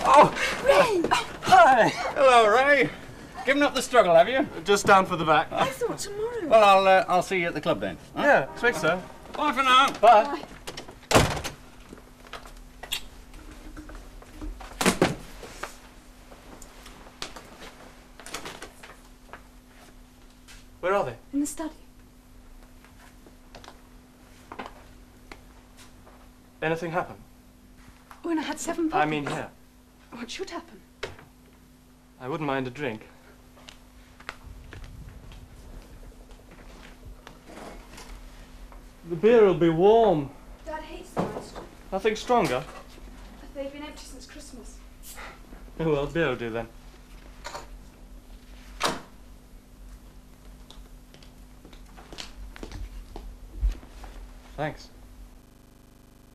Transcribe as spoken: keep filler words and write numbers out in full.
Oh! Ray! Hi! Hello, Ray. Given up the struggle, have you? Just down for the back. I thought tomorrow. Well, I'll uh, I'll see you at the club then. Huh? Yeah, sweet so. Bye for now. Bye. Bye. Where are they? In the study. Anything happen? When I had seven I pockets. mean here. What should happen? I wouldn't mind a drink. The beer will be warm. Dad hates the ice cream. Nothing stronger? They've been empty since Christmas. Oh well, beer will do then. Thanks.